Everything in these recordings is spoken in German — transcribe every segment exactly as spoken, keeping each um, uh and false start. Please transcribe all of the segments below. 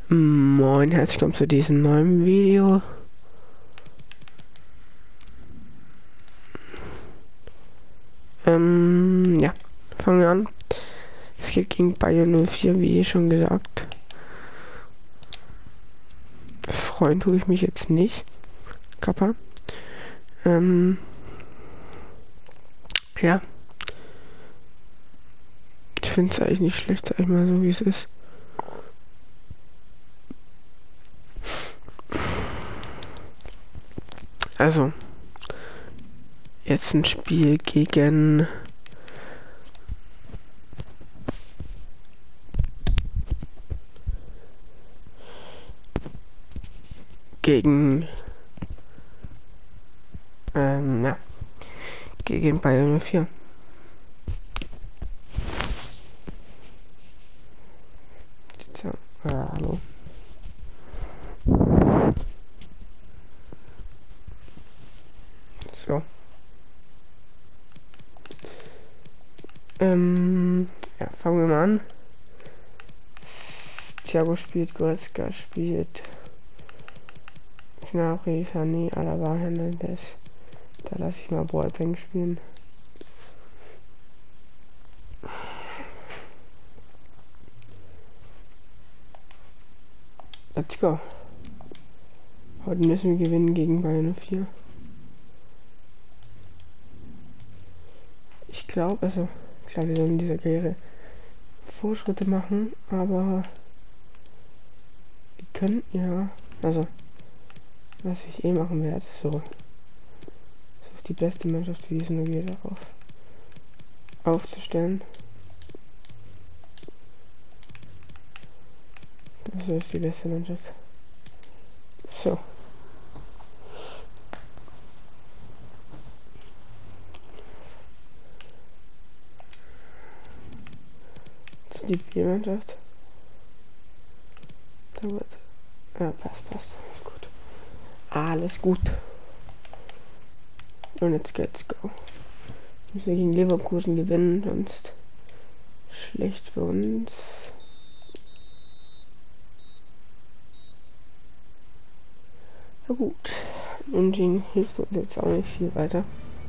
Moin, herzlich willkommen zu diesem neuen Video. Ähm, ja, fangen wir an. Es geht gegen Bayern null vier, wie schon gesagt. Freuen tue ich mich jetzt nicht. Kappa. Ähm, ja. Ich finde es eigentlich nicht schlecht, sag ich mal so, wie es ist. Also, jetzt ein Spiel gegen gegen ähm, ja, gegen Bayern null vier. So, äh, hallo. So. Ähm, ja, fangen wir mal an. Thiago spielt, Goretzka spielt, Gnabry, Sané, Alaba, Hernandez. Da lasse ich mal Boateng spielen. Let's go. Heute müssen wir gewinnen gegen Bayern null vier. Ich glaube, also, klar, wir sollen in dieser Karriere Fortschritte machen, aber wir können ja, also, was ich eh machen werde, so, so die beste Mannschaft wie es nur geht darauf aufzustellen. Also ist die beste Mannschaft. So. Die B-Mannschaft. Da wird. Ja, passt, passt. Ist gut. Alles gut. Und jetzt geht's go. Müssen wir gegen Leverkusen gewinnen, sonst schlecht für uns. Na gut. Unentschieden hilft uns jetzt auch nicht viel weiter.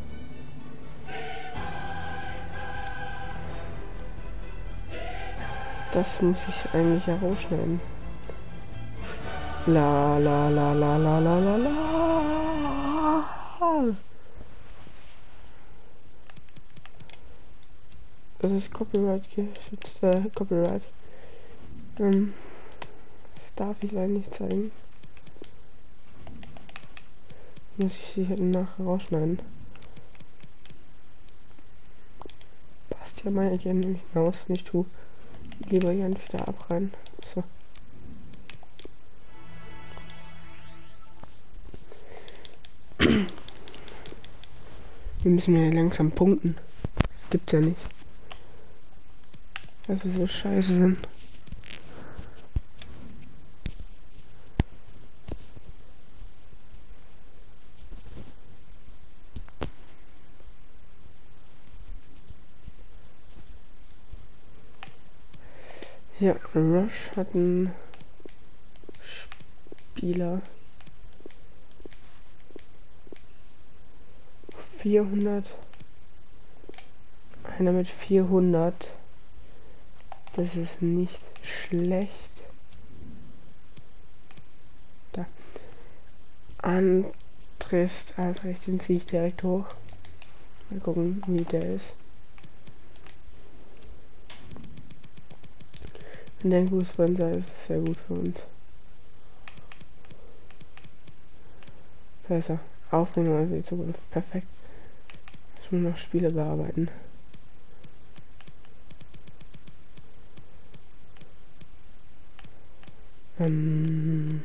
Das muss ich eigentlich ja rausschneiden. La la la la la la la la. Das ist Copyright geschützt, äh, Copyright. Ähm, das darf ich leider nicht zeigen. Muss ich sicher nachher rausschneiden. Passt ja mal gerne nämlich aus, nicht tu. Lieber hier wieder abrein. So. Wir müssen ja langsam punkten. Das gibt's ja nicht. Das ist so scheiße sind. Ja, Rush hat einen Spieler vierhundert, einer mit vierhundert, das ist nicht schlecht. Da Andrist Albrecht, den ziehe ich direkt hoch. Mal gucken, wie der ist. Wenn der ein guter Sponsor ist, ist es sehr gut für uns. Besser. Aufbringen also die Zukunft. Perfekt. Jetzt nur noch Spiele bearbeiten. Ähm.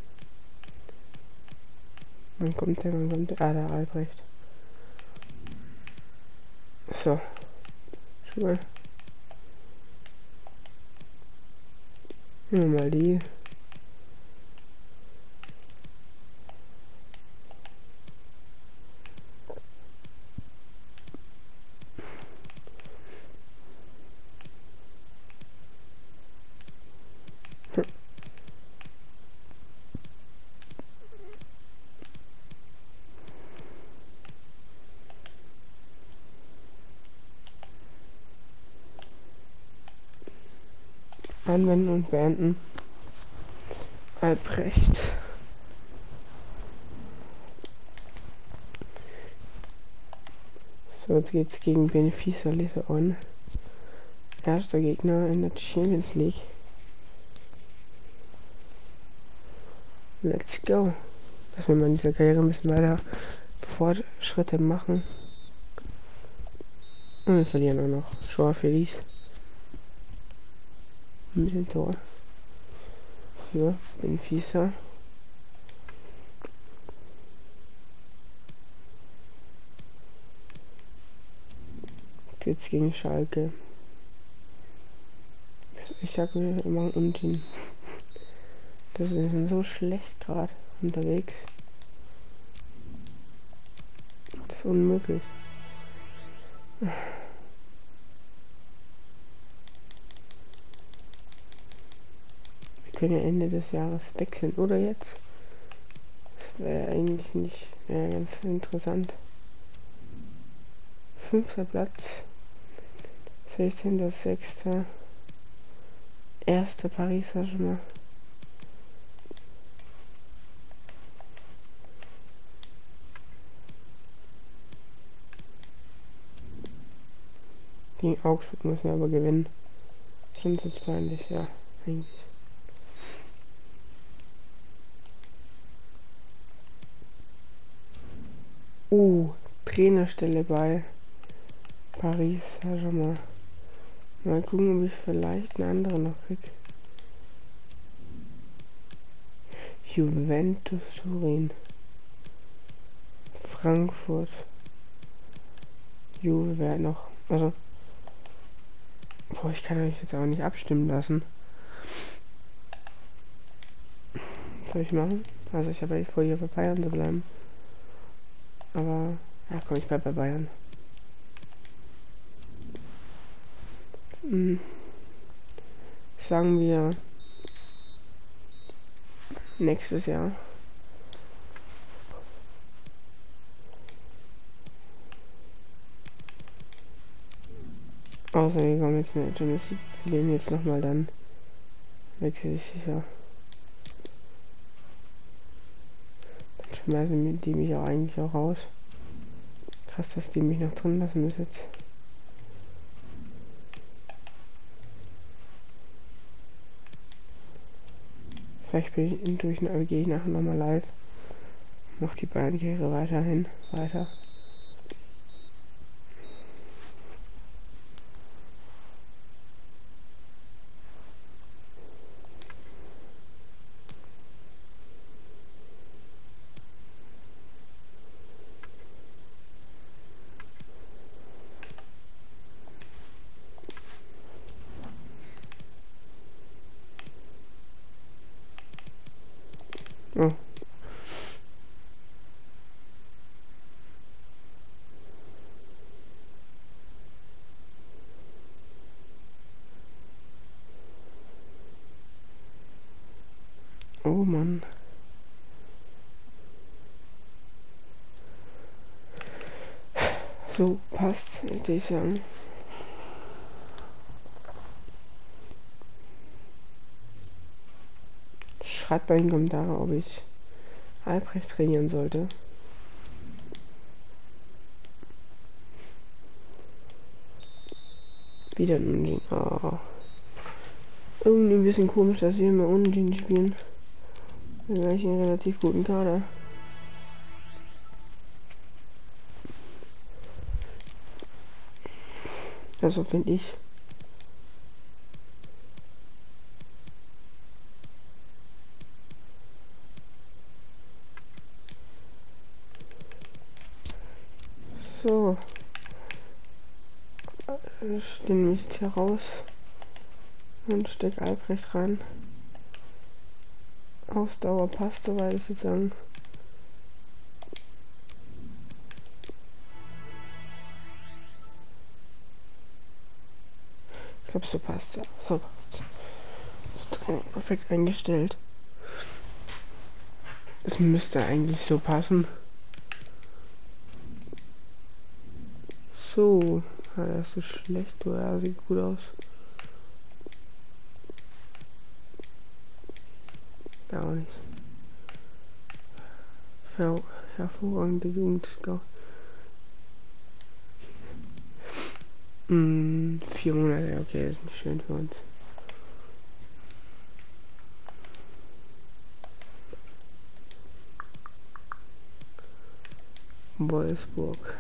Wann kommt der? Wann kommt der? Ah, der Albrecht. So. Schon mal. Nehmen wir mal die. anwenden und beenden. Albrecht. So, jetzt geht's gegen Benfica Lissabon. Erster Gegner in der Champions League. Let's go. Dass wir mal in dieser Karriere ein bisschen weiter Fortschritte machen. Und wir verlieren auch noch. Joao Felix. Mit dem Tor. Für Benfica. Jetzt gegen Schalke. Ich sag mir, wir machen unten. Das ist so schlecht gerade unterwegs. Das ist unmöglich. Wir können ja Ende des Jahres wechseln, oder jetzt? Das wäre eigentlich nicht ja, ganz interessant. Fünfter Platz. sechzehnter sechster Erster Paris Saint-Germain. Gegen Augsburg müssen wir aber gewinnen. Sonst ist es peinlich, ja, eigentlich. Uh, Trainerstelle bei Paris Saint-Germain. Mal gucken, ob ich vielleicht eine andere noch krieg. Juventus Turin. Frankfurt. Juve wäre noch. Also. Boah, ich kann euch jetzt auch nicht abstimmen lassen. Was soll ich machen? Also ich habe eigentlich vor, hier bei Bayern zu bleiben. Aber. Ja komm, ich bleib bei Bayern. Hm. Sagen wir nächstes Jahr. Außer wir kommen jetzt in der Champions League, wir jetzt nochmal, dann wechsle ich sicher. Dann schmeißen die mich auch eigentlich auch raus. Krass, dass die mich noch drin lassen bis jetzt. Vielleicht bin ich durch, aber gehe ich nachher nochmal live. Mach die beiden Karriere weiterhin weiter. Oh. Oh Mann. So passt, würde ich sagen. Schreibt mal in die Kommentare, ob ich Albrecht trainieren sollte. Wieder ein Unentschieden. Oh. Irgendwie ein bisschen komisch, dass wir immer Unentschieden spielen. Dann wäre ich einen relativ guten Kader. Also finde ich. So. Ich nehme mich jetzt hier raus und stecke Albrecht rein. Auf Dauer passt, weil ich würde sagen. Ich glaube, so passt ja. So passt. Das Training perfekt eingestellt. Es müsste eigentlich so passen. So. Ja, das ist schlecht, oder? Ja, sieht gut aus. Da auch nicht. Ver hervorragende Jugend. Hm, vier Monate, okay, das ist nicht schön für uns. Wolfsburg.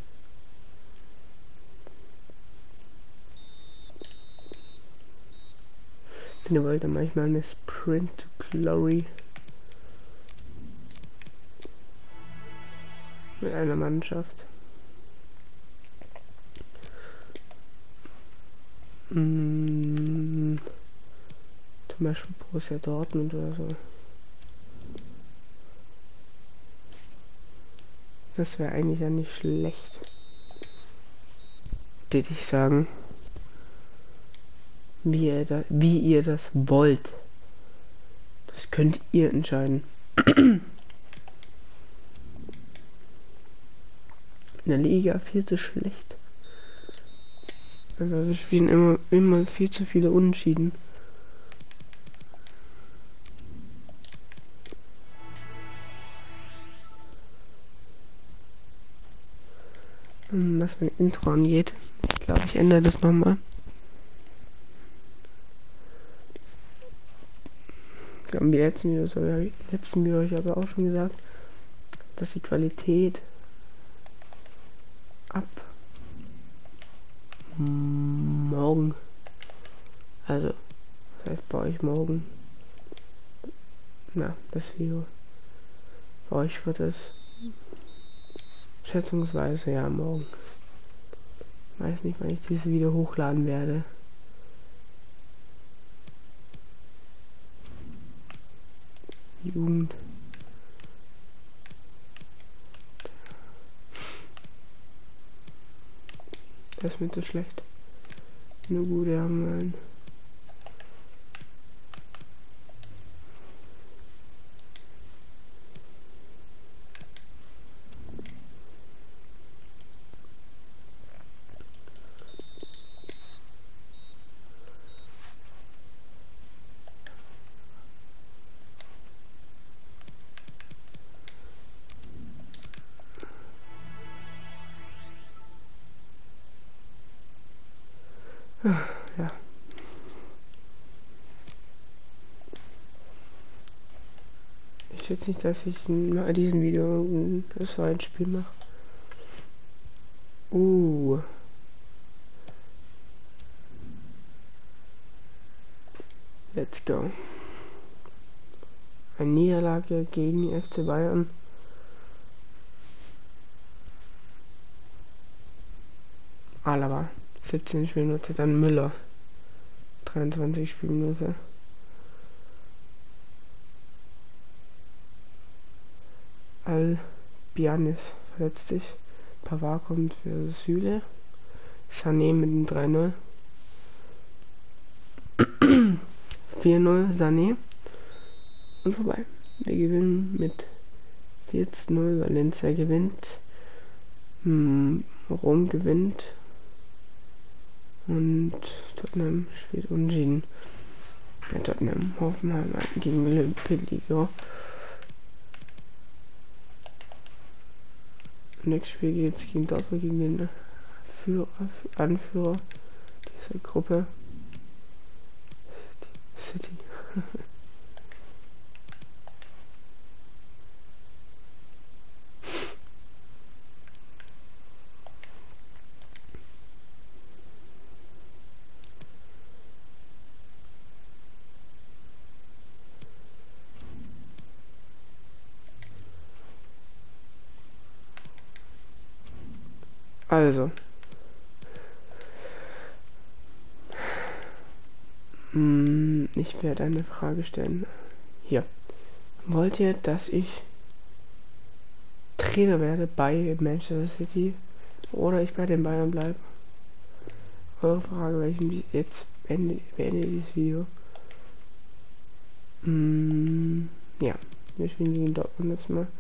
Wenn ihr wollt, dann mache ich mal eine Sprint to Glory mit einer Mannschaft. Mm, zum Beispiel Borussia Dortmund oder so. Das wäre eigentlich ja nicht schlecht, würde ich sagen. Wie ihr, da, wie ihr das wollt. Das könnt ihr entscheiden. In der Liga viel zu schlecht. Also wir spielen immer, immer viel zu viele Unentschieden. Was mein Intro angeht. Ich glaube, ich ändere das nochmal. Ich glaube, im letzten Video, so, ja, im letzten Video habe ich aber auch schon gesagt, dass die Qualität ab morgen, also das heißt bei euch morgen, na, das Video, bei euch wird es schätzungsweise ja morgen. Ich weiß nicht, wann ich dieses Video hochladen werde. Jugend. Das ist mir zu schlecht. Nur gute haben wir einen. Ja. Ich schätze nicht, dass ich in diesem Video ein zweites Spiel mache. Uh. Let's go. Eine Niederlage gegen die F C Bayern. Alaba. siebzehn Spielminute, dann Müller. dreiundzwanzig Spielminute. Albianis verletzt sich. Pavard kommt für Süle. Sané mit dem drei null. vier null Sané. Und vorbei. Wir gewinnen mit vier zu null. Valencia gewinnt. Hm, Rom gewinnt. Und Tottenham spielt unentschieden. Ja, Tottenham, Hoffenheim gegen Pilligo. Nächstes Spiel geht es gegen Dortmund, gegen den Führer, Anführer dieser Gruppe. City. Also. Hm, ich werde eine Frage stellen. Hier. Wollt ihr, dass ich Trainer werde bei Manchester City oder ich bei den Bayern bleibe? Eure Frage, weil ich jetzt beende, beende dieses Video. Hm, ja. Wir spielen gegen Dortmund jetzt mal.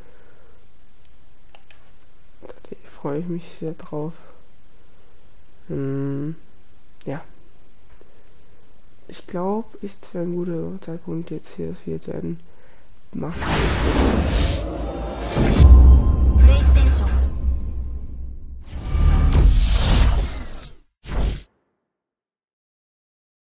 Da freue ich mich sehr drauf. Hm, ja. Ich glaube, ist ein guter Zeitpunkt jetzt hier das Video zu enden. Macht's gut.